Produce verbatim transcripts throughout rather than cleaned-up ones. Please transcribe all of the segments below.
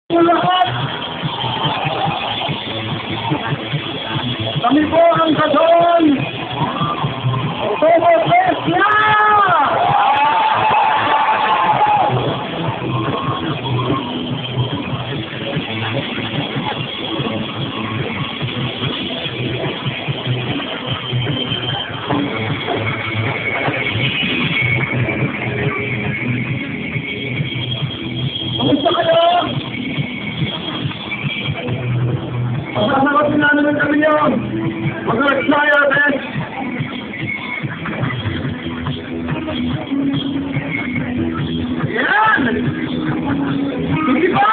lahat. Kami po ang Quezon. October first na! Kamusta kayo? Masasagot na naman kami yun. Mag-reksaya, Ben. Yan! Sige pa!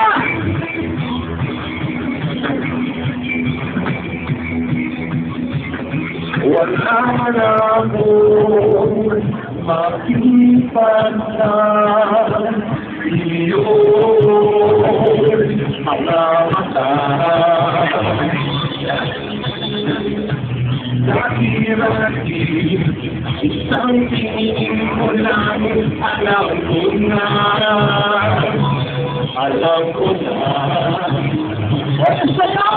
Wala na akong makipansan iyon mga mata. Dati-dati, isang tingin ko lang, alam ko na, alam ko na. Ay, saya!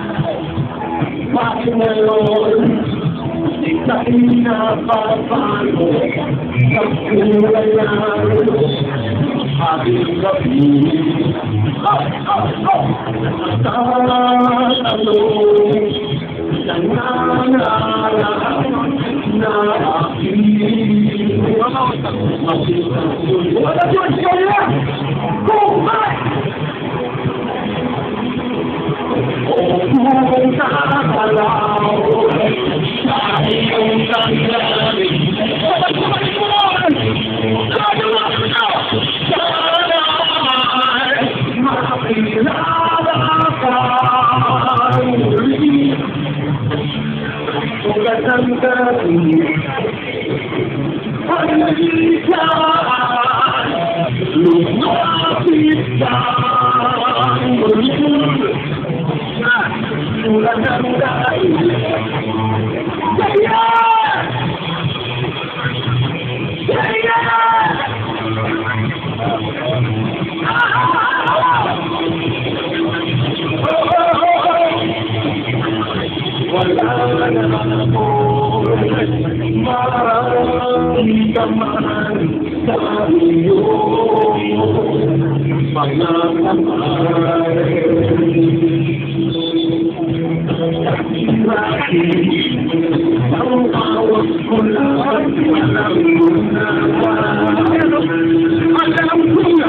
Bakit ngayon, ika'y napapago sa kulay na aking gabi. Tatanong sa nangarap na aking makikasulit. Wala Diyos kaya! Kumay! O kung kakalaw sa iyong tanggalin, kapag kumalik mo naman, kagawa ko na! Wala na ako maramdaman sa iyong pagkakamay. Dati-dati, ang tawag ko lang, alam ko na, alam ko na,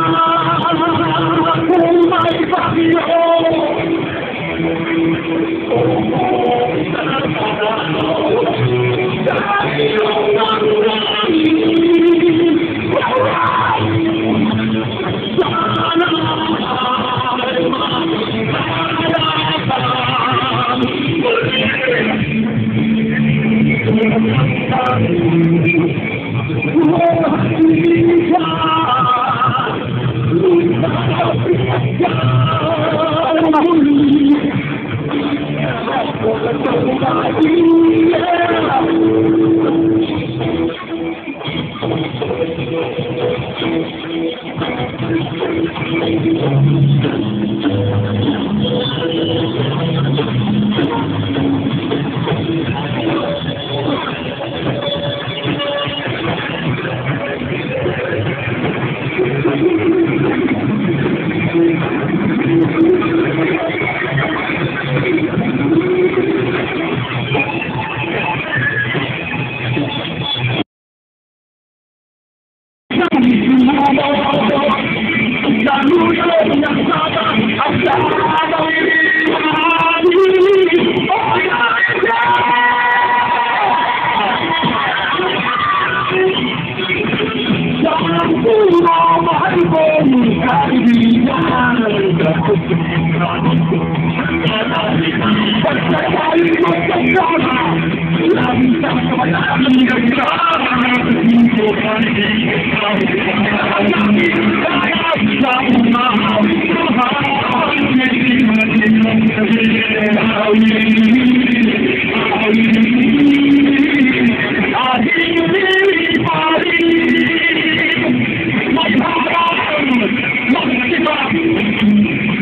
kung may bagyo. Thank you.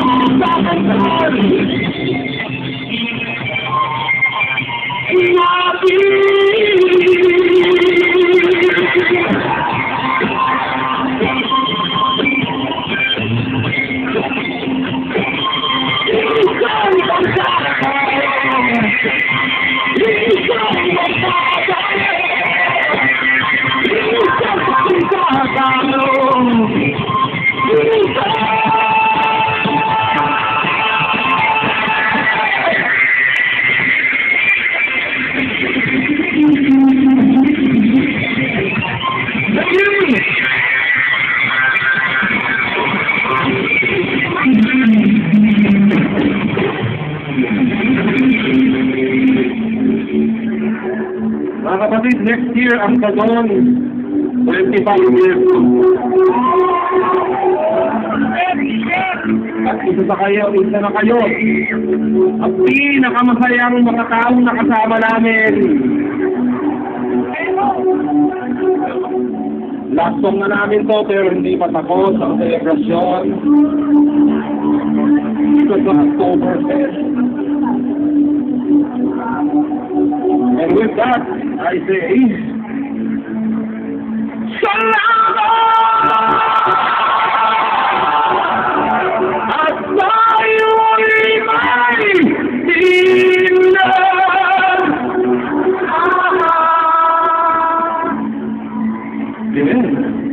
Mga kapatid, next year ang Quezon, twenty-five years. At isa sa kayo, isa na kayo. Ang pinakamasayang mga taong nakasama namin. Last song na namin to, pero hindi pa tapos ang celebration. Ito sa Oktoberfest. And with that, I say, Salamat! At tayo'y may tingnan! Amen.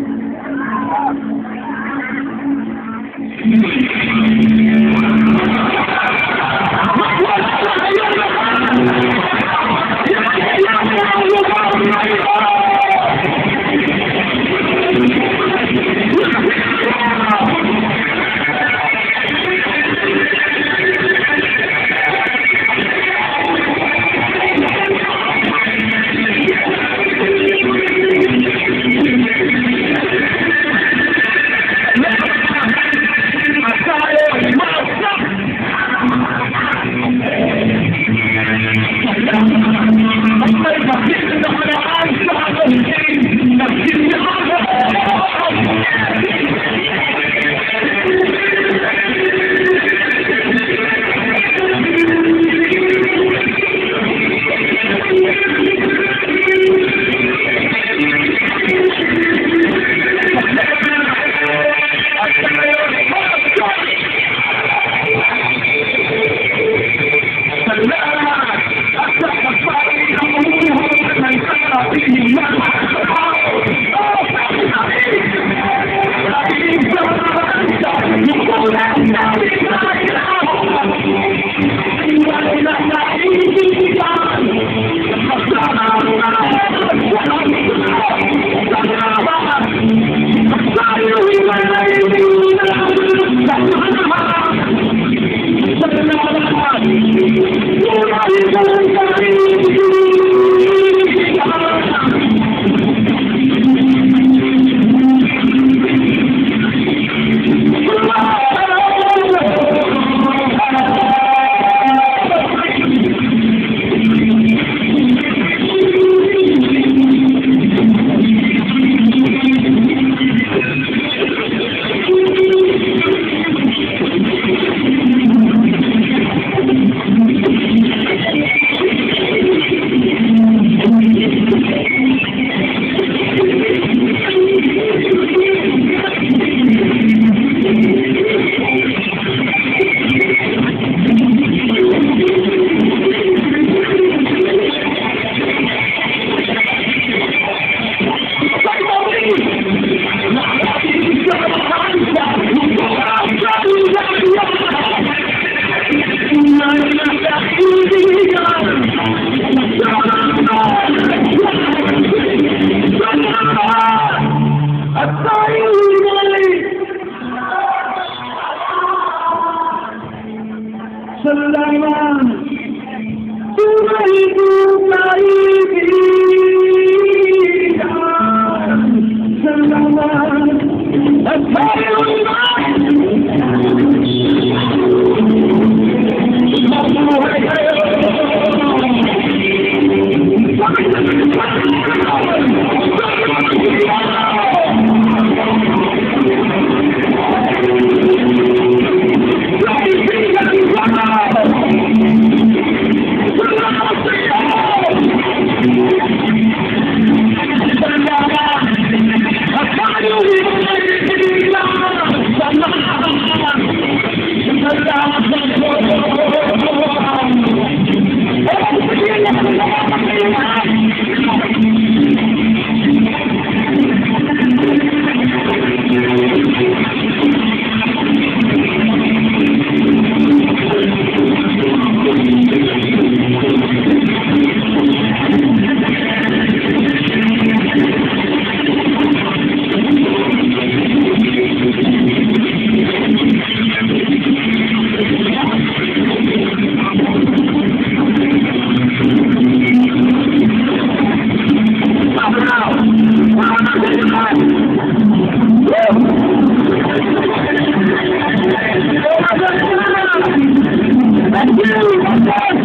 Salamat, tunay kong kaibigan. Salamat, at tayo'y mabuhay kayo.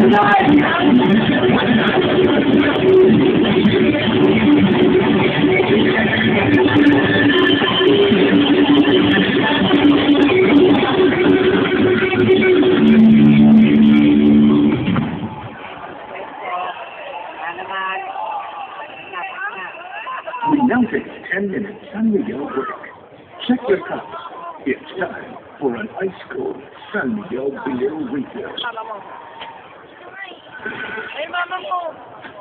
We now take ten minutes San Miguel break. Check your cup. It's time for an ice cold San Miguel beer refill. Ay, mama ko.